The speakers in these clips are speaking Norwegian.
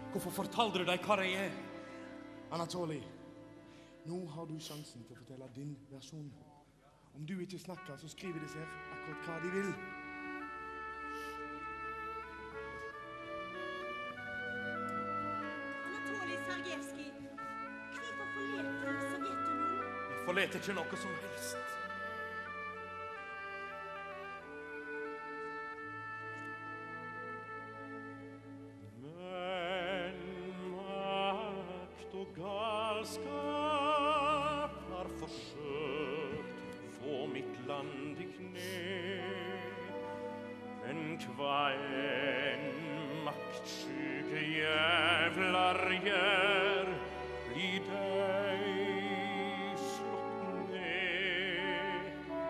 Hvorfor fortalte du deg hva de er? Anatoly, nå har du sjansen til å fortelle din versjon. Om du ikke snakker, så skriver disse her akkurat hva de vil. Anatoly Sergejevskij, hvorfor forlater Sovjetunionen? Jeg forlater ikke noe som helst. Men makt og galskap har forsøkt få mitt land i kne. Men hva en maktsyke jævlar gjør, blir deg slått ned.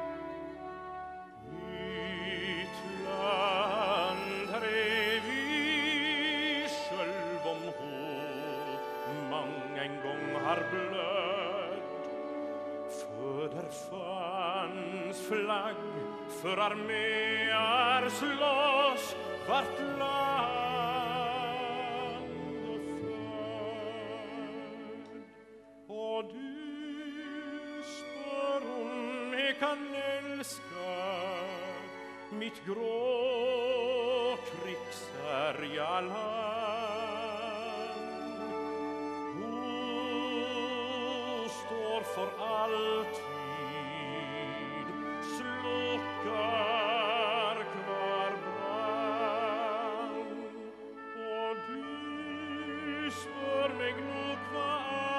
Mitt land drev vi sjølv om hod, mang en gang har blødd. Føder fanns flagg, for arméer slåss, vart landet fødd. Og du spør om jeg kan elska mitt grå krigsherja land. Hun står for alltid, slukker hver brann. Og du spør meg nå hva